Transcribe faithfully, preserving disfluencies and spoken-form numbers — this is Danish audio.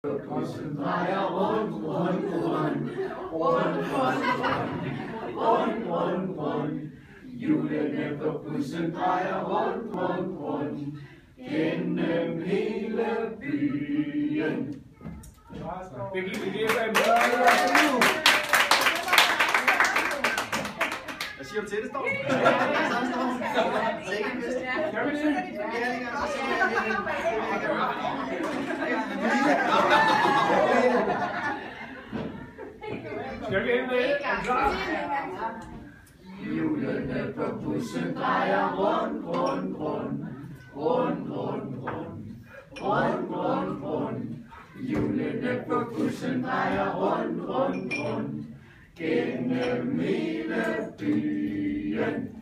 Bussen drejer rundt, rundt, rundt, rundt, rundt, rundt, rundt, rundt. Hjulene på bussen drejer rundt, rundt, rundt, gennem hele byen. Det gik lige efter. Hvad siger du til det, står? Kan vi det? Skal vi ind med? Er du klar? Hjulene på bussen drejer rundt, rundt, rundt, rundt, rundt, rundt, rundt, rundt, rundt. Hjulene på bussen drejer rundt, rundt, rundt, gennem hele byen.